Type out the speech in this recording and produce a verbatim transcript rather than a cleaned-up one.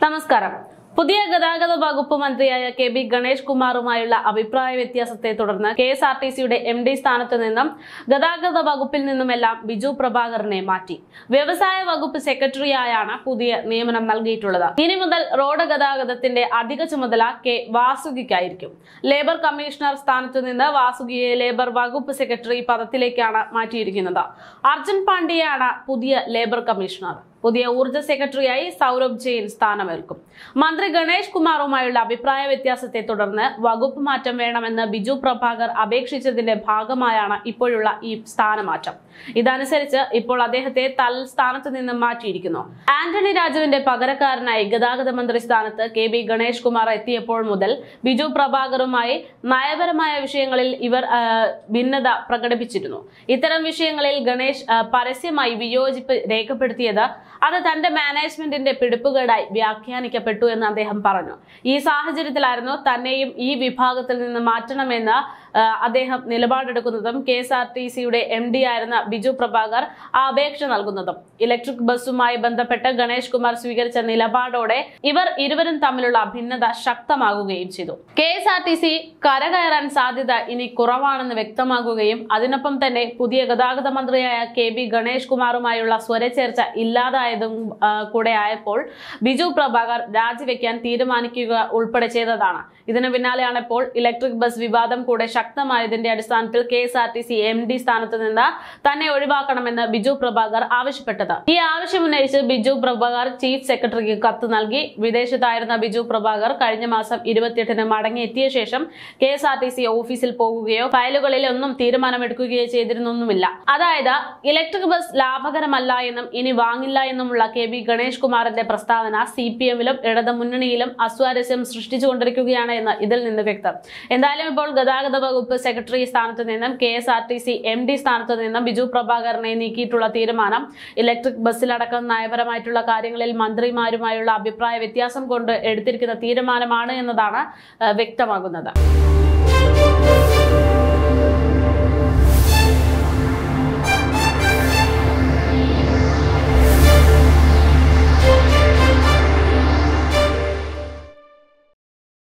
നമസ്കാരം. പുതിയ ഗതാഗത വകുപ്പ് മന്ത്രിയായ കെ ബി ഗണേഷ് കുമാറുമായുള്ള അഭിപ്രായ വ്യത്യാസത്തെ തുടർന്ന് കെ എസ് ആർ ടി സിയുടെ എം ഡി സ്ഥാനത്ത് നിന്നും ഗതാഗത വകുപ്പിൽ നിന്നുമെല്ലാം ബിജു പ്രഭാകറിനെ മാറ്റി. വ്യവസായ വകുപ്പ് സെക്രട്ടറിയായാണ് പുതിയ നിയമനം നൽകിയിട്ടുള്ളത്. ഇനി മുതൽ റോഡ് ഗതാഗതത്തിന്റെ അധിക ചുമതല കെ വാസുകിക്കായിരിക്കും. ലേബർ കമ്മീഷണർ സ്ഥാനത്ത് നിന്ന് വാസുകിയെ ലേബർ വകുപ്പ് സെക്രട്ടറി പദത്തിലേക്കാണ് മാറ്റിയിരിക്കുന്നത്. അർജുൻ പാണ്ഡ്യയാണ് പുതിയ ലേബർ കമ്മീഷണർ. പുതിയ ഊർജ്ജ സെക്രട്ടറിയായി സൗരഭ് ജെയിൻ സ്ഥാനമേൽക്കും. മന്ത്രി ഗണേഷ് കുമാറുമായുള്ള അഭിപ്രായ വ്യത്യാസത്തെ തുടർന്ന് വകുപ്പ് മാറ്റം വേണമെന്ന് ബിജു പ്രഭാകർ അപേക്ഷിച്ചതിന്റെ ഭാഗമായാണ് ഇപ്പോഴുള്ള ഈ സ്ഥാനമാറ്റം. ഇതനുസരിച്ച് ഇപ്പോൾ അദ്ദേഹത്തെ തൽസ്ഥാനത്ത് നിന്നും മാറ്റിയിരിക്കുന്നു. ആന്റണി രാജുവിന്റെ പകരക്കാരനായി ഗതാഗത മന്ത്രി സ്ഥാനത്ത് കെ ബി ഗണേഷ് കുമാർ എത്തിയപ്പോൾ മുതൽ ബിജു പ്രഭാകറുമായി നയപരമായ വിഷയങ്ങളിൽ ഇവർ ഭിന്നത പ്രകടിപ്പിച്ചിരുന്നു. ഇത്തരം വിഷയങ്ങളിൽ ഗണേഷ് പരസ്യമായി വിയോജിപ്പ് രേഖപ്പെടുത്തിയത് അത് തന്റെ മാനേജ്മെന്റിന്റെ പിടിപ്പുകേടായി വ്യാഖ്യാനിക്കപ്പെട്ടു എന്ന് അദ്ദേഹം പറഞ്ഞു. ഈ സാഹചര്യത്തിലായിരുന്നു തന്നെയും ഈ വിഭാഗത്തിൽ നിന്ന് മാറ്റണമെന്ന് അദ്ദേഹം നിലപാടെടുക്കുന്നതും കെ എസ് ആർ ടി സിയുടെ എം ഡി ആയിരുന്ന ബിജു പ്രഭാകർ ആ അപേക്ഷ നൽകുന്നതും. ഇലക്ട്രിക് ബസ്സുമായി ബന്ധപ്പെട്ട് ഗണേഷ് കുമാർ സ്വീകരിച്ച നിലപാടോടെ ഇവർ ഇരുവരും തമ്മിലുള്ള ഭിന്നത ശക്തമാകുകയും ചെയ്തു. K S R T C കരകയറാൻ സാധ്യത ഇനി കുറവാണെന്ന് വ്യക്തമാകുകയും അതിനൊപ്പം തന്നെ പുതിയ ഗതാഗത മന്ത്രിയായ കെ ബി ഗണേഷ് കുമാറുമായുള്ള സ്വരച്ചേർച്ച ഇല്ലാതായതും കൂടെ ആയപ്പോൾ ബിജു പ്രഭാകർ രാജിവെക്കാൻ തീരുമാനിക്കുക ഉൾപ്പെടെ ചെയ്തതാണ്. ഇതിനു പിന്നാലെയാണ് ഇപ്പോൾ ഇലക്ട്രിക് ബസ് വിവാദം കൂടെ ശക്തമായതിന്റെ അടിസ്ഥാനത്തിൽ K S R T C M D സ്ഥാനത്ത് നിന്ന് തന്നെ ഒഴിവാക്കണമെന്ന് ബിജു പ്രഭാകർ ആവശ്യപ്പെട്ടത്. ഈ ആവശ്യം ഉന്നയിച്ച് ബിജു പ്രഭാകർ ചീഫ് സെക്രട്ടറിക്ക് കത്ത് നൽകി. വിദേശത്തായിരുന്ന ബിജു പ്രഭാകർ കഴിഞ്ഞ മാസം ഇരുപത്തിയെട്ടിന് മടങ്ങിയെത്തിയ ശേഷം K S R T C ഓഫീസിൽ പോകുകയോ ഫയലുകളിൽ ഒന്നും തീരുമാനമെടുക്കുകയോ ചെയ്തിരുന്നൊന്നുമില്ല. അതായത് ഇലക്ട്രിക് ബസ് ലാഭകരമല്ല എന്നും ഇനി വാങ്ങില്ല എന്നുമുള്ള കെ ബി ഗണേഷ് കുമാറിന്റെ പ്രസ്താവന സി പി എമ്മിലും ഇടത് മുന്നണിയിലും അസ്വാരസ്യം സൃഷ്ടിച്ചുകൊണ്ടിരിക്കുകയാണ് എന്ന് ഇതിൽ നിന്ന് വ്യക്തം. എന്തായാലും ഇപ്പോൾ ഗതാഗത വകുപ്പ് സെക്രട്ടറി സ്ഥാനത്ത് നിന്നും K S R T C M D സ്ഥാനത്ത് നിന്നും ബിജു പ്രഭാകറിനെ നീക്കിയിട്ടുള്ള തീരുമാനം ഇലക്ട്രിക് ബസ്സിലടക്കം നയപരമായിട്ടുള്ള കാര്യങ്ങളിൽ മന്ത്രിമാരുമായുള്ള അഭിപ്രായ വ്യത്യാസം കൊണ്ട് എടുത്തിരിക്കുന്ന തീരുമാനമാണ് എന്നതാണ് വ്യക്തമാകുന്നത്.